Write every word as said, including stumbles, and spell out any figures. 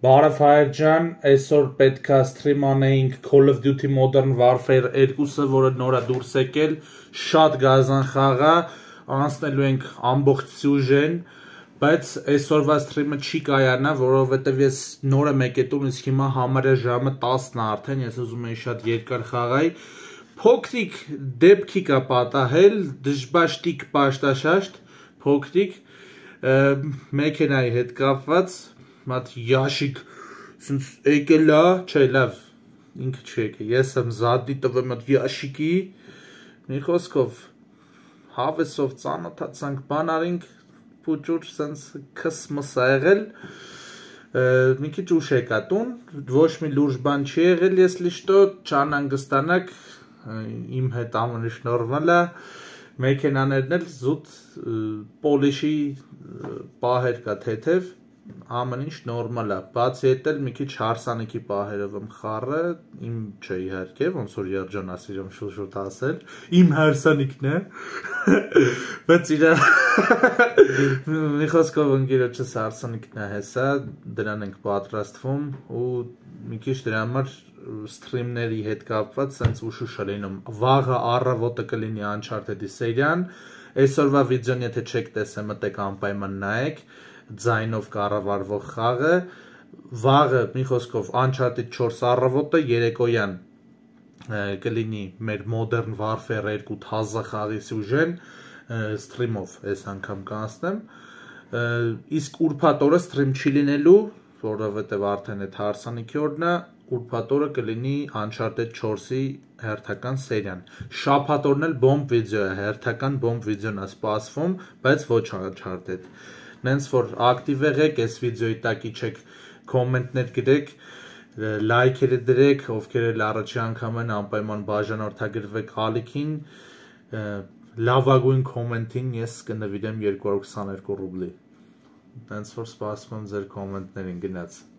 Բարև Հայր ջան, այսօր պետք է սթրիմ անեինք Call of Duty Modern Warfare երկուսը, որը նոր է դուրս եկել, շատ գազան խաղ է, անցնելու ենք ամբողջ սյուժեն, բայց այսօրվա սթրիմը չի կայանա, որովհետև ես նոր եմ եկել, իսկ հիմա համարյա ժամը տասն է արդեն, ես ուզում եի շատ երկար խաղայի, փոքրիկ դեպքի կա պատահել, դժբաշտիկ պաշտաշաշտ, փոքրիկ, մեքենայի հետ կապված, մատ յաշիկ սենց եկել է, չէ լավ, ինքը չի եկել, ես եմ զադի տվեմ այդ յաշիկի, մի խոսքով, հավեսով ծանոթացանք բան արինք, պուճուր սենց քսմս ա եղել, մի քիչ ուշ եկա տուն, ոչ մի լուրջ բան չի եղել, ես լիշտո, չանանգստանակ, իմ հետ ամեն ինչ նորմալ է, մեքենաներն էլ զուտ պոլիշի պահեր կա թեթև, ամեն ինչ նորմալ է, բացի հետ էլ մի քիչ հարսանիքի պահերով եմ խառը, իմ չէ իհարկե, ոնց որ երջանասիրում շուտ-շուտ ասել, իմ հարսանիքն է, բայց իրա մի խոսքով ընկերոջս հարսանիքն է հեսա, դրան ենք պատրաստվում ու մի քիչ դրա համար սթրիմների հետ կապված սենց ուշուշ է լինում, վաղը առավոտը կլինի Uncharted-ի սերիան, այսօրվա վիդեոն եթե չեք տեսել մտեք անպայման նայեք, ձայնով կառավարվող խաղը, վաղը մի խոսքով Uncharted չորս առավոտը երեկոյան կլինի մեր Modern Warfare երկու թազա խաղի սյուժեն, սթրիմով այս անգամ կանցնեմ, իսկ ուրբաթ օրը սթրիմ չի լինելու, որովհետև արդեն այդ հարսանիքի օրն է, ուրբաթ օրը կլինի Uncharted չորսի հերթական սերիան, շաբաթ օրն էլ բոմբ վիդեո է, հերթական բոմբ վիդեոն է սպասվում, բայց ոչ Uncharted, նենց որ ակտիվ եղեք, այս վիդեոյի տակ իջեք, կոմենտներ գրեք, լայքերը դրեք, ովքեր էլ առաջի անգամ են անպայման բաժանորդագրվեք ալիքին, լավագույն կոմենտին ես կնվիրեմ երկու հարյուր քսաներկու ռուբլի, նենց որ սպասում եմ ձեր կոմենտներին գնաց։